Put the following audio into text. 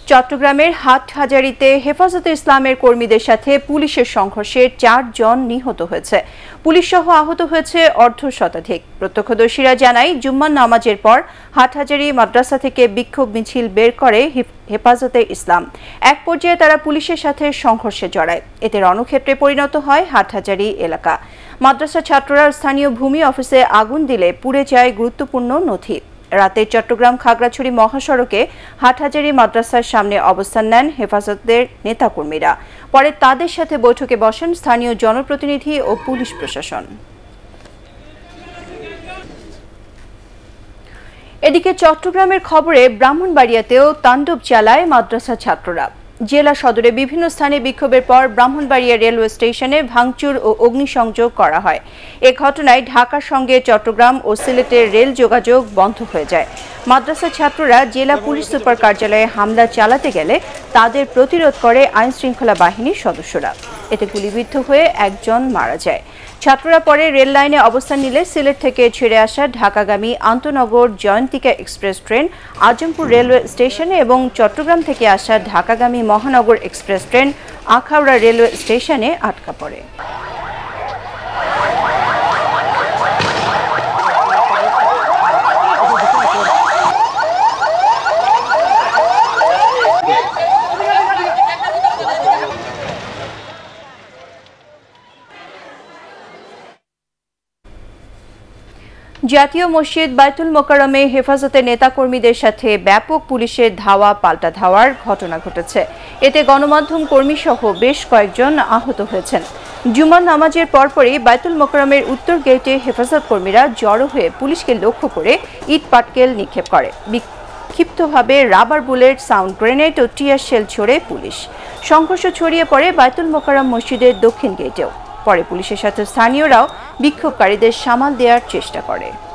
চট্টগ্রামের হাটহাজারীতে হেফাজতে ইসলামের কর্মীদের সাথে পুলিশের সংঘর্ষে 4 জন নিহত হয়েছে। পুলিশ সহ আহত হয়েছে অর্ধশতাধিক। প্রত্যক্ষদর্শীরা জানায়, জুম্মার নামাজের পর হাটহাজারী মাদ্রাসা থেকে বিক্ষোভ মিছিল বের করে হেফাজতে ইসলাম। এক পর্যায়ে তারা পুলিশের সাথে সংঘর্ষে জড়ায়। এতে রণক্ষেত্রে পরিণত হয় হাটহাজারী এলাকা। মাদ্রাসা ছাত্ররা স্থানীয় ভূমি অফিসে আগুন দিলে পুড়ে যায় গুরুত্বপূর্ণ নথি। রাতে চট্টগ্রাম খাগড়াছড়ি মহাসড়কে হাটহাজারী মাদ্রাসার সামনে অবস্থান নেন হেফাজতের নেতাকর্মীরা। পরে তাদের সাথে বৈঠকে বসেন স্থানীয় জনপ্রতিনিধি ও পুলিশ প্রশাসন। এদিকে চট্টগ্রামের খবরে ব্রাহ্মণবাড়িয়াতেও তাণ্ডব চালায় মাদ্রাসা ছাত্ররা। জেলা সদরে বিভিন্ন স্থানে বিক্ষোভের পর ব্রাহ্মণবাড়িয়া রেলওয়ে স্টেশনে ভাঙচুর ও অগ্নিসংযোগ করা হয়। এ ঘটনায় ঢাকার সঙ্গে চট্টগ্রাম ও সিলেটের রেল যোগাযোগ বন্ধ হয়ে যায়। মাদ্রাসা ছাত্ররা জেলা পুলিশ সুপার কার্যালয়ে হামলা চালাতে গেলে তাদের প্রতিরোধ করে আইনশৃঙ্খলা বাহিনীর সদস্যরা। এতে গুলিবিদ্ধ হয়ে একজন মারা যায়। ছাত্ররা পরে রেল লাইনে অবস্থান নিলে সিলেট থেকে ছেড়ে আসা ঢাকাগামী আন্তনগর Jayantika express train Azampur railway স্টেশনে এবং চট্টগ্রাম থেকে আসা ঢাকাগামী মহানগর এক্সপ্রেস ট্রেন আখাউড়া রেলওয়ে স্টেশনে আটকা পড়ে। জাতীয় মসজিদ বায়তুল মোকাররমে হেফাজতের নেতাকর্মীদের সাথে ব্যাপক পুলিশের ধাওয়া পাল্টা ধাওয়ার ঘটনা ঘটেছে। এতে গণমাধ্যম কর্মী সহ বেশ কয়েকজন আহত হয়েছেন। জুমার নামাজের পরপরই বায়তুল মোকাররমের উত্তর গেটে হেফাজত কর্মীরা জড়ো হয়ে পুলিশকে লক্ষ্য করে ইট পাটকেল নিক্ষেপ করে। বিক্ষিপ্তভাবে রাবার বুলেট, সাউন্ড গ্রেনেড ও টিয়ার শেল ছোড়ে পুলিশ। সংঘর্ষ ছড়িয়ে পড়ে বায়তুল মোকাররম মসজিদের দক্ষিণ গেটেও। পরে পুলিশের সাথে স্থানীয়রাও বিক্ষোভকারীদের সামাল দেওয়ার চেষ্টা করে।